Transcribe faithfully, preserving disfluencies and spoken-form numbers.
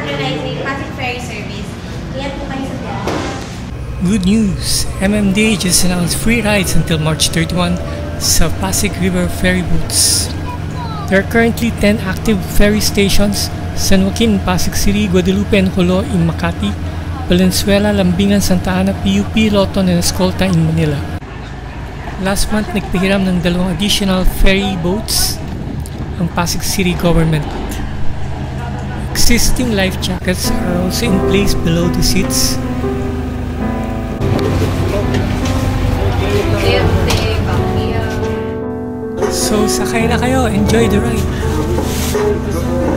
patronizing Pasig Ferry service. Kaya po kayo sa biyahe. Good news! M M D A just announced free rides until March thirty-first sa Pasig River ferry boats. There are currently ten active ferry stations: San Joaquin, Pasig City, Guadalupe and Jolo in Makati, Valenzuela, Lambingan, Santa Ana, P U P, Loton and Escolta in Manila. Last month, nagpahiram ng dalawang additional ferry boats ang Pasig City government. Existing life jackets are also in place below the seats. So, sakay na kayo. Enjoy the ride!